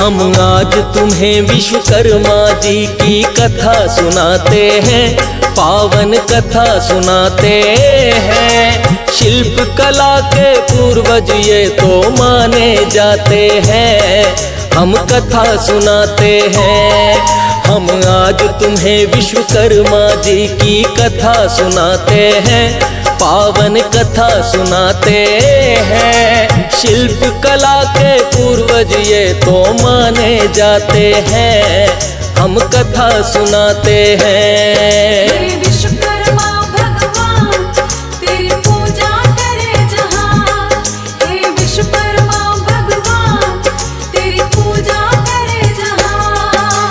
हम आज तुम्हें विश्वकर्मा जी की कथा सुनाते हैं, पावन कथा सुनाते हैं। शिल्प कला के पूर्वज ये तो माने जाते हैं, हम कथा सुनाते हैं। हम आज तुम्हें विश्वकर्मा जी की कथा सुनाते हैं, पावन कथा सुनाते हैं। शिल्प कला के पूर्वज ये तो माने जाते हैं, हम कथा सुनाते हैं। विश्वकर्मा भगवान तेरी पूजा करे जहां, हे विश्वकर्मा भगवान तेरी पूजा करे जहां।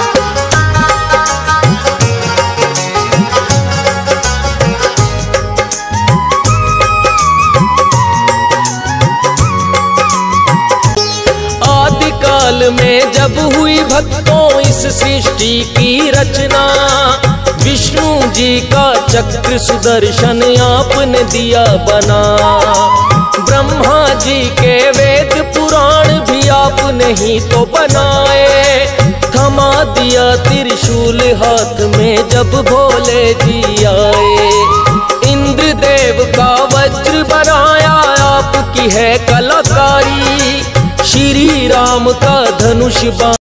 आदिकाल में जब हुई भक्तों इस सृष्टि की रचना, विष्णु जी का चक्र सुदर्शन आपने दिया बना। ब्रह्मा जी के वेद पुराण भी आपने ही तो बनाए। थमा दिया त्रिशूल हाथ में जब भोले जी आए। इंद्रदेव का वज्र बनाया आपकी है कलाकारी, श्री राम का धनुष